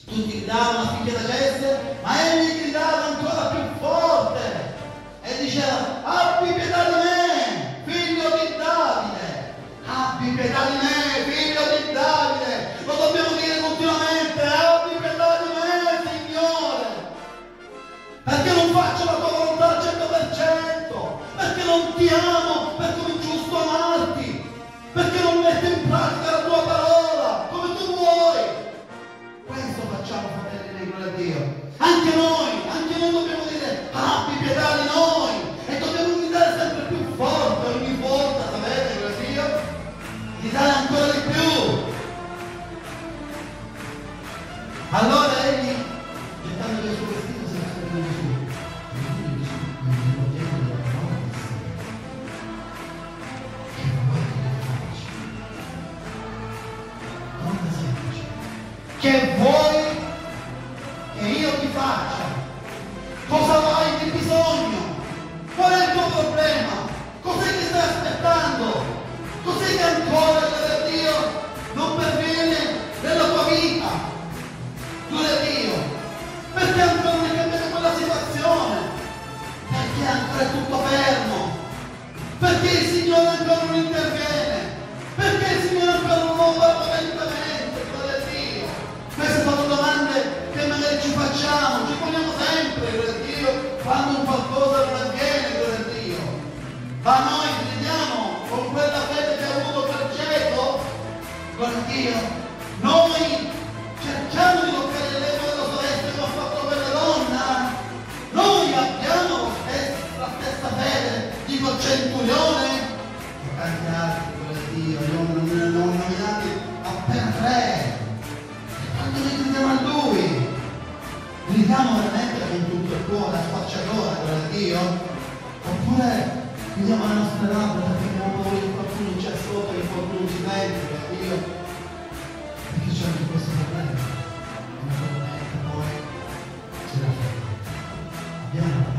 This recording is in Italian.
Tutti gridavano affinché tacesse, ma egli gridava ancora più forte e diceva: abbi pietà di me, figlio di Davide! Abbi pietà di me, figlio di Davide! Lo dobbiamo dire continuamente: abbi pietà di me, Signore! Perché non faccio la tua volontà al 100%? Perché non ti amo per come è giusto amarti? Perché non metto in pratica la tua parola come tu vuoi? Questo facciamo, fratelli, gloria a Dio. Anche noi dobbiamo dire: abbi pietà di noi, e dobbiamo gridare sempre più forte ogni volta, sapete, gloria a Dio? Gridare ancora di più. Allora egli, gettando via il suo vestito, si nasconde di Gesù. Che vuoi che io ti faccia? Cosa hai di bisogno? Qual è il tuo problema? Cos'è che stai aspettando? Cos'è che ancora, gloria a Dio, non perviene nella tua vita? Gloria a Dio. Perché ancora non è cambiata quella situazione? Perché ancora è tutto fermo? Perché il Signore ancora non interviene? Perché il Signore ancora non muove lentamente? Gloria a Dio. Queste sono domande che magari ci facciamo, ci poniamo sempre, gloria a Dio, quando un qualcosa non avviene, gloria a Dio. Ma noi crediamo con quella fede che ha avuto per Geco, gloria a Dio. Noi cerchiamo di toccare l'eco dello celeste come ha fatto quella donna. Noi abbiamo la stessa fede di quel centurione. Tanti altri, gloria a Dio, ne ho nominati appena 3. Quando noi crediamo a Lui, gridiamo veramente con tutto il cuore, a sfacciatora, gloria a Dio? Oppure gridiamo alle nostre labbra perché abbiamo paura che qualcuno ci ascolta, che qualcuno ci sente, gloria a Dio? Perché c'è anche questo problema. E naturalmente poi c'è la fede. Abbiamo